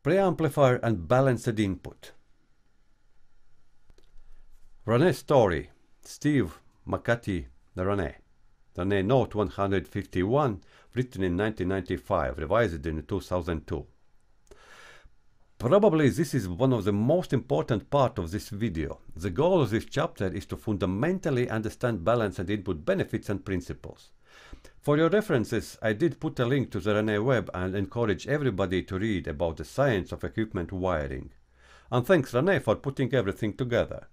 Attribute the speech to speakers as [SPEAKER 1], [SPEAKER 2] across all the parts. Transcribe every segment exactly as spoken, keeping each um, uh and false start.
[SPEAKER 1] preamplifier and balanced input. Rene story, Steve McCarthy Rene. Rene Note one hundred fifty-one, written in nineteen ninety-five, revised in two thousand two. Probably this is one of the most important parts of this video. The goal of this chapter is to fundamentally understand balance and input benefits and principles. For your references, I did put a link to the Rene web and encourage everybody to read about the science of equipment wiring. And thanks Rene for putting everything together.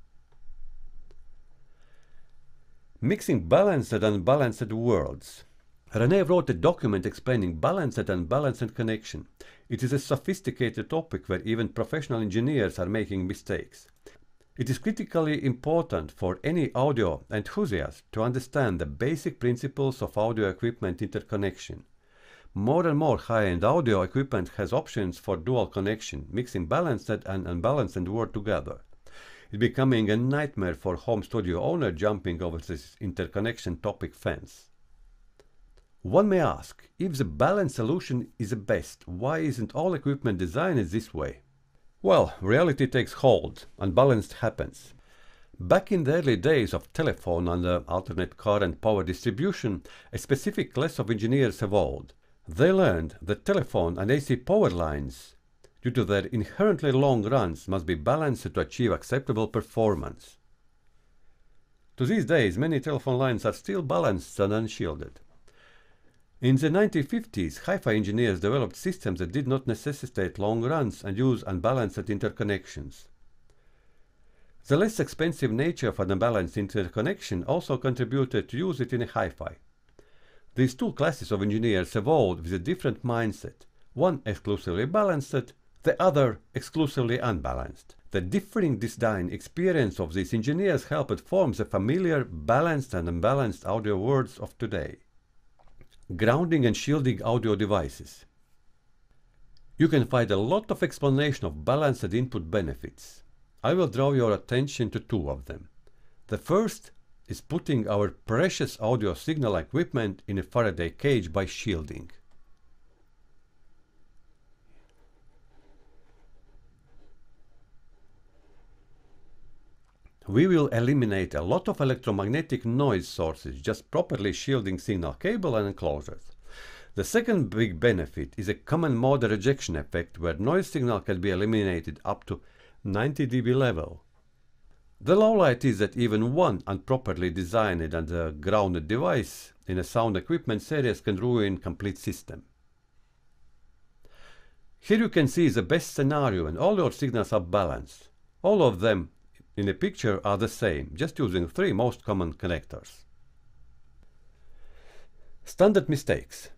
[SPEAKER 1] Mixing balanced and unbalanced worlds. Rene wrote a document explaining balanced and unbalanced connection. It is a sophisticated topic where even professional engineers are making mistakes. It is critically important for any audio enthusiast to understand the basic principles of audio equipment interconnection. More and more high-end audio equipment has options for dual connection, mixing balanced and unbalanced world together. It's becoming a nightmare for home studio owner jumping over this interconnection topic fence. One may ask, if the balanced solution is the best, why isn't all equipment designed this way? Well, reality takes hold, unbalanced happens. Back in the early days of telephone and uh, alternate current power distribution, a specific class of engineers evolved. They learned that telephone and A C power lines, due to their inherently long runs, must be balanced to achieve acceptable performance. To these days, many telephone lines are still balanced and unshielded. In the nineteen fifties, hi-fi engineers developed systems that did not necessitate long runs and use unbalanced interconnections. The less expensive nature of an unbalanced interconnection also contributed to use it in a hi-fi. These two classes of engineers evolved with a different mindset, one exclusively balanced, the other exclusively unbalanced. The differing design experience of these engineers helped form the familiar balanced and unbalanced audio worlds of today. Grounding and shielding audio devices. You can find a lot of explanation of balanced input benefits. I will draw your attention to two of them. The first is putting our precious audio signal equipment in a Faraday cage by shielding. We will eliminate a lot of electromagnetic noise sources just properly shielding signal cable and enclosures. The second big benefit is a common mode rejection effect where noise signal can be eliminated up to ninety D B level. The lowlight is that even one improperly designed and uh, grounded device in a sound equipment series can ruin complete system. Here you can see the best scenario and all your signals are balanced. All of them in the picture are the same, just using three most common connectors. Standard mistakes.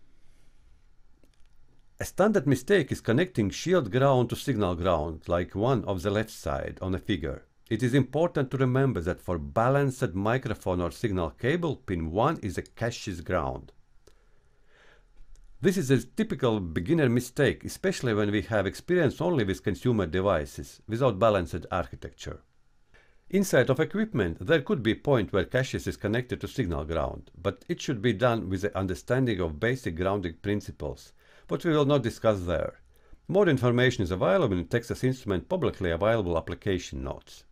[SPEAKER 1] A standard mistake is connecting shield ground to signal ground, like one of the left side on a figure. It is important to remember that for balanced microphone or signal cable, pin one is a caches ground. This is a typical beginner mistake, especially when we have experience only with consumer devices, without balanced architecture. Inside of equipment, there could be a point where caches is connected to signal ground, but it should be done with the understanding of basic grounding principles, but we will not discuss there. More information is available in Texas Instruments publicly available application notes.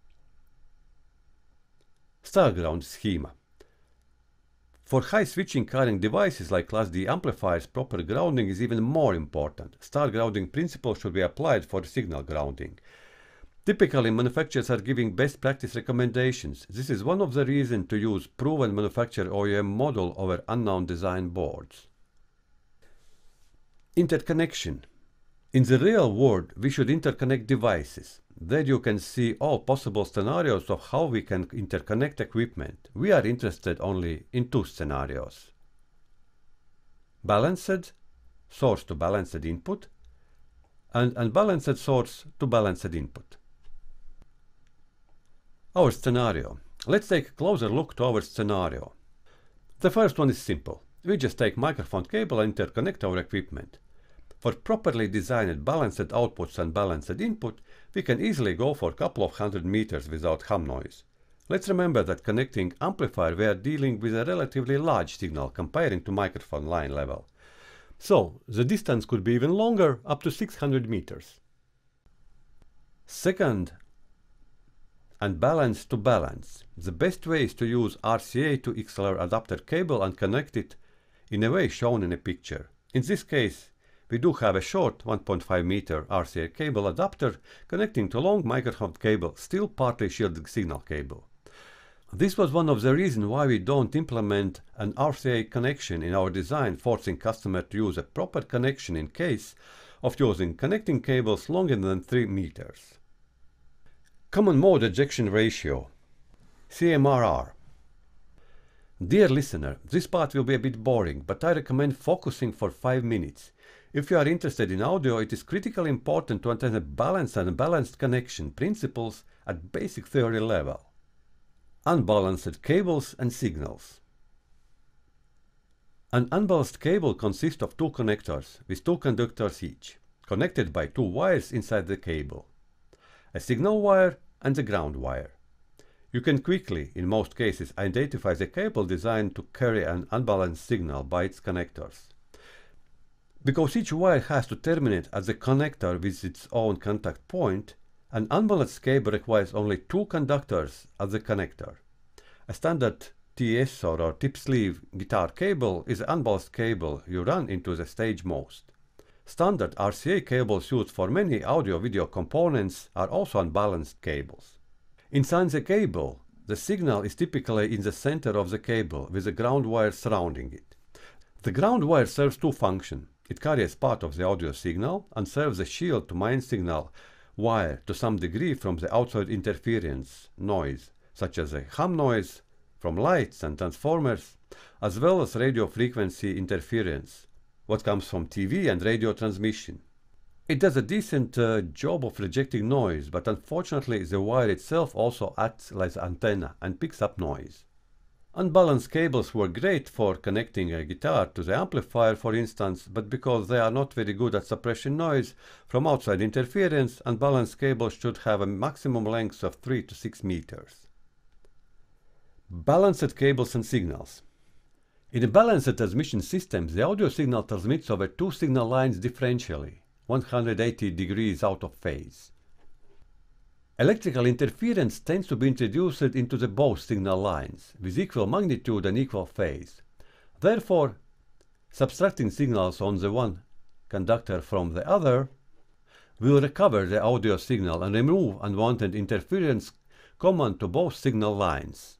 [SPEAKER 1] Star ground schema. For high switching current devices like Class D amplifiers, proper grounding is even more important. Star grounding principle should be applied for signal grounding. Typically, manufacturers are giving best practice recommendations. This is one of the reasons to use proven manufacturer O E M model over unknown design boards. Interconnection. In the real world, we should interconnect devices. There you can see all possible scenarios of how we can interconnect equipment. We are interested only in two scenarios. Balanced, source to balanced input, and unbalanced source to balanced input. Our scenario. Let's take a closer look to our scenario. The first one is simple. We just take microphone cable and interconnect our equipment. For properly designed balanced outputs and balanced input, we can easily go for a couple of hundred meters without hum noise. Let's remember that connecting amplifier we are dealing with a relatively large signal comparing to microphone line level. So the distance could be even longer, up to six hundred meters. Second, unbalanced to balance. The best way is to use R C A to X L R adapter cable and connect it in a way shown in a picture. In this case, we do have a short one point five meter R C A cable adapter connecting to long microphone cable, still partly shielded signal cable. This was one of the reasons why we don't implement an R C A connection in our design, forcing customer to use a proper connection in case of using connecting cables longer than three meters. Common mode ejection ratio, C M R R. Dear listener, this part will be a bit boring, but I recommend focusing for five minutes. If you are interested in audio, it is critically important to understand balanced and unbalanced connection principles at basic theory level. Unbalanced cables and signals. An unbalanced cable consists of two connectors with two conductors each, connected by two wires inside the cable, a signal wire and a ground wire. You can quickly, in most cases, identify the cable designed to carry an unbalanced signal by its connectors. Because each wire has to terminate at the connector with its own contact point, an unbalanced cable requires only two conductors at the connector. A standard T S or, or tip sleeve guitar cable is an unbalanced cable you run into the stage most. Standard R C A cables used for many audio-video components are also unbalanced cables. Inside the cable, the signal is typically in the center of the cable with the ground wire surrounding it. The ground wire serves two functions. It carries part of the audio signal and serves as a shield to main signal wire to some degree from the outside interference, noise, such as a hum noise from lights and transformers, as well as radio frequency interference, what comes from T V and radio transmission. It does a decent uh, job of rejecting noise, but unfortunately the wire itself also acts like an antenna and picks up noise. Unbalanced cables were great for connecting a guitar to the amplifier, for instance, but because they are not very good at suppressing noise from outside interference, unbalanced cables should have a maximum length of three to six meters. Balanced cables and signals. In a balanced transmission system, the audio signal transmits over two signal lines differentially, one hundred eighty degrees out of phase. Electrical interference tends to be introduced into the both signal lines, with equal magnitude and equal phase. Therefore, subtracting signals on the one conductor from the other will recover the audio signal and remove unwanted interference common to both signal lines.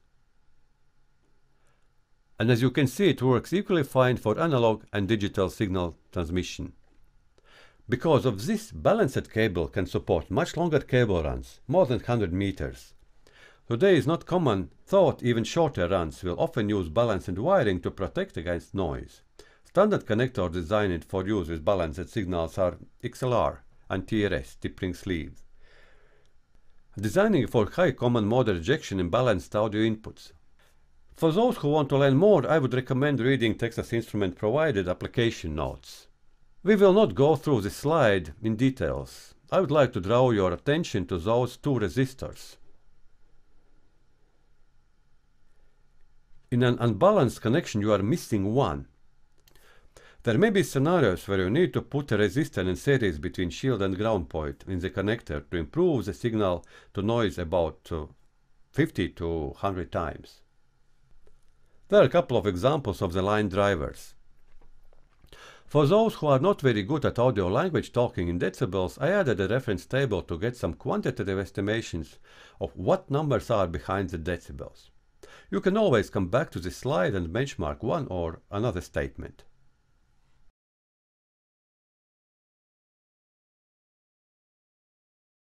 [SPEAKER 1] And as you can see, it works equally fine for analog and digital signal transmission. Because of this, balanced cable can support much longer cable runs, more than one hundred meters. Today is not common thought even shorter runs will often use balanced wiring to protect against noise. Standard connectors designed for use with balanced signals are X L R and T R S, tip ring sleeves. Designing for high common mode rejection in balanced audio inputs. For those who want to learn more, I would recommend reading Texas Instruments provided application notes. We will not go through this slide in details. I would like to draw your attention to those two resistors. In an unbalanced connection, you are missing one. There may be scenarios where you need to put a resistor in series between shield and ground point in the connector to improve the signal to noise about uh, fifty to one hundred times. There are a couple of examples of the line drivers. For those who are not very good at audio language talking in decibels, I added a reference table to get some quantitative estimations of what numbers are behind the decibels. You can always come back to this slide and benchmark one or another statement.